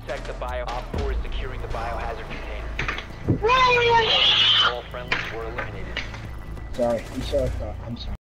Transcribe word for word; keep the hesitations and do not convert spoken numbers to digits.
Protect the bio. Op four is securing the biohazard container. All friendlies were eliminated. Sorry, I'm sorry. I'm sorry.